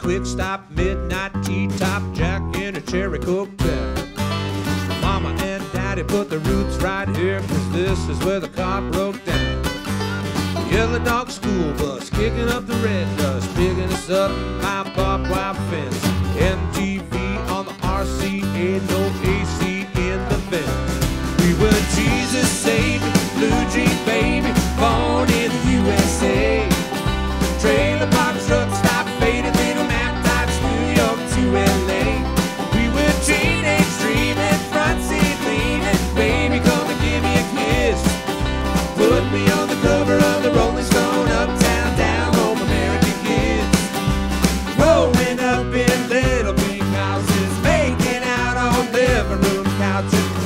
quick stop, midnight tea top, Jack in a cherry Coke bell. Mama and Daddy put the roots right here, 'cause this is where the car broke down. Yellow dog school bus, kicking up the red dust, picking us up by a barbed wire fence. MTV on the RCA, no AC in the vent. We were Jesus saved, blue jean baby, born in the USA. Trailer park truck stop, faded little map types, New York to LA. We were teenage dreaming, front seat leaning, baby come and give me a kiss. Put me on the cover of the Rolling Stone, uptown, down home, American kids. Rolling up in little pink houses, making out on living room couches.